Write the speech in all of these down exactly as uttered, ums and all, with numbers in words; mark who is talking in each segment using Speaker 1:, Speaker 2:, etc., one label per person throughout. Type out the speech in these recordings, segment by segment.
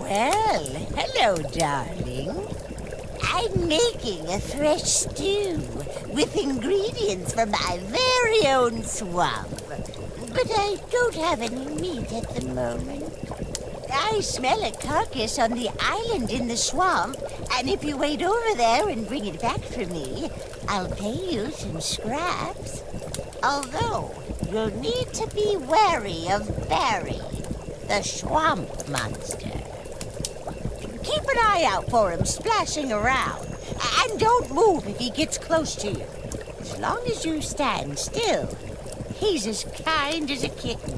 Speaker 1: Well, hello, darling. I'm making a fresh stew with ingredients from my very own swamp. But I don't have any meat at the moment. I smell a carcass on the island in the swamp, and if you wait over there and bring it back for me, I'll pay you some scraps. Although, you'll need to be wary of Barry, the swamp monster. Keep an eye out for him splashing around, and don't move if he gets close to you. As long as you stand still, he's as kind as a kitten.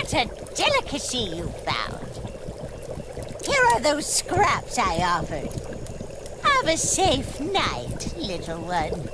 Speaker 1: What a delicacy you found. Here are those scraps I offered. Have a safe night, little one.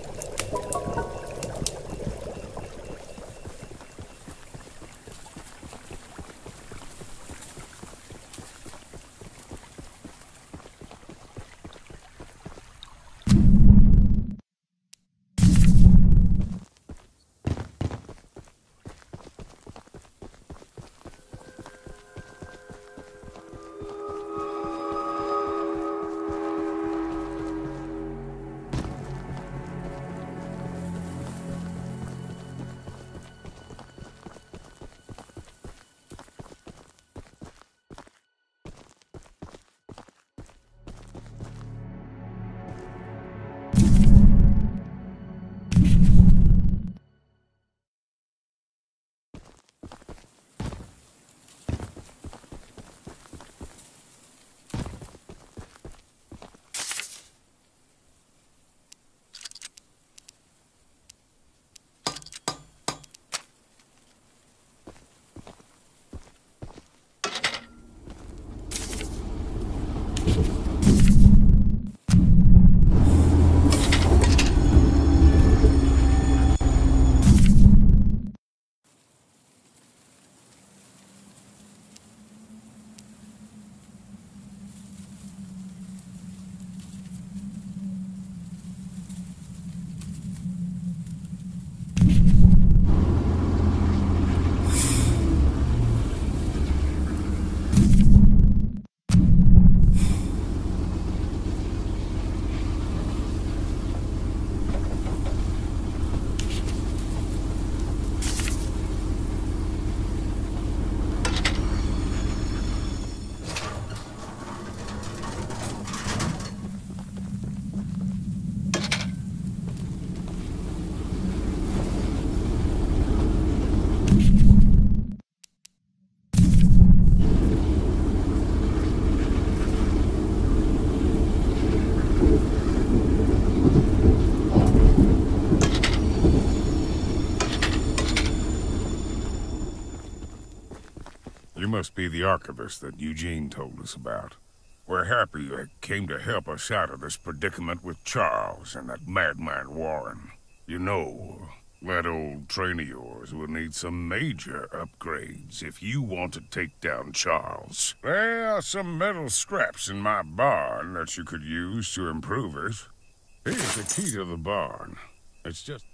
Speaker 2: You must be the archivist that Eugene told us about. We're happy you came to help us out of this predicament with Charles and that madman Warren. You know, that old train of yours will need some major upgrades if you want to take down Charles. There are some metal scraps in my barn that you could use to improve it. Here's the key to the barn. It's just...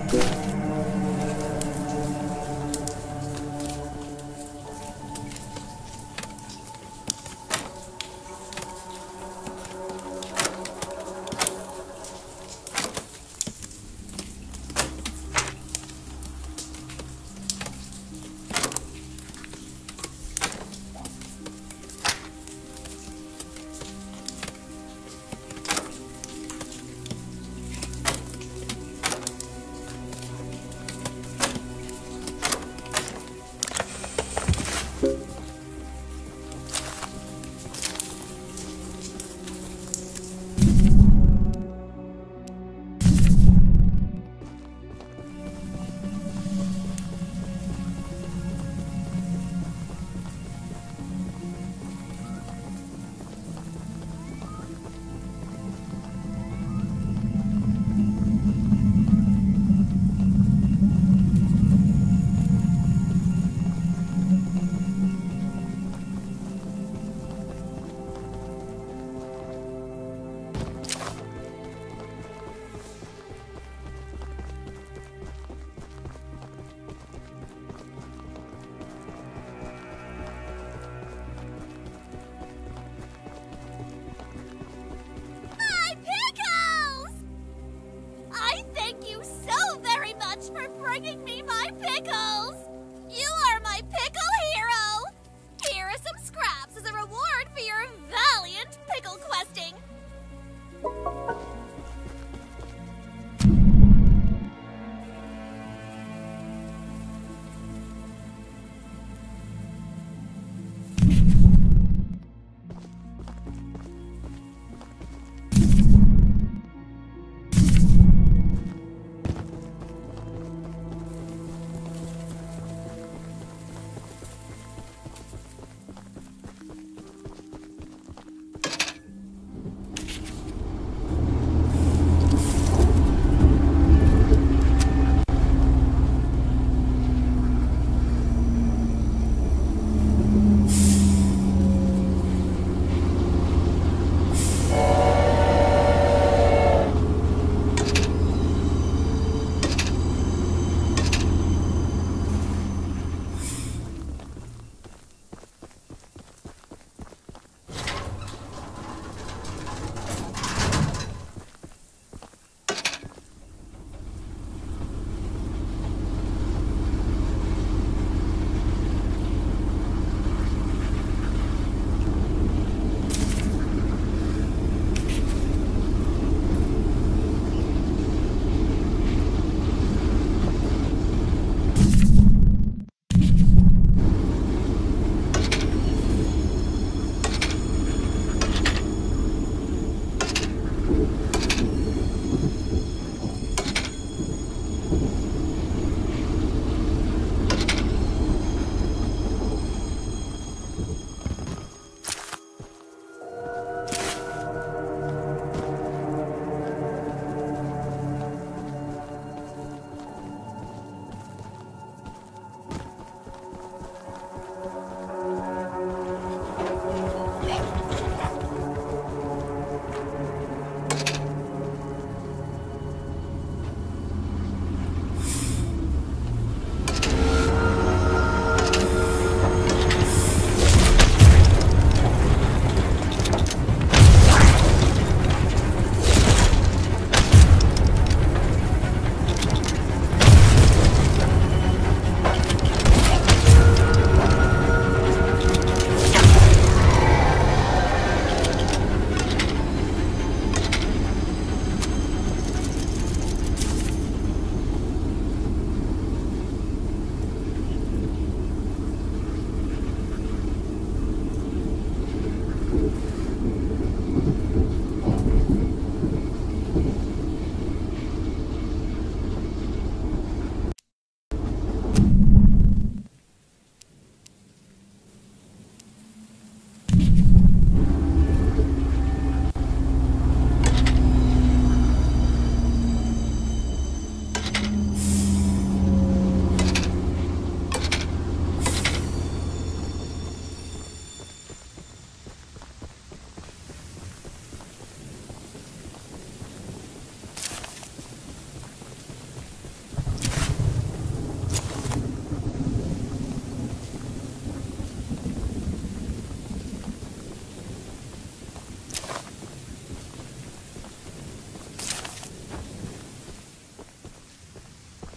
Speaker 3: bringing me my pickles! You are my pickle hero! Here are some scraps as a reward for your valiant pickle questing!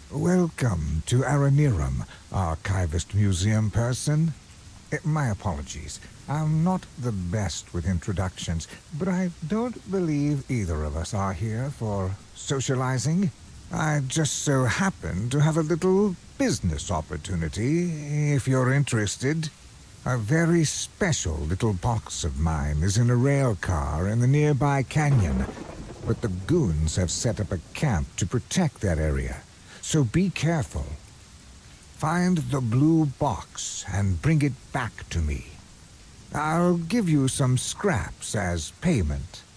Speaker 4: Welcome to Aranirum, Archivist Museum person. Eh, My apologies. I'm not the best with introductions, but I don't believe either of us are here for socializing. I just so happen to have a little business opportunity, if you're interested. A very special little box of mine is in a rail car in the nearby canyon, but the goons have set up a camp to protect that area, so be careful. Find the blue box and bring it back to me. I'll give you some scraps as payment.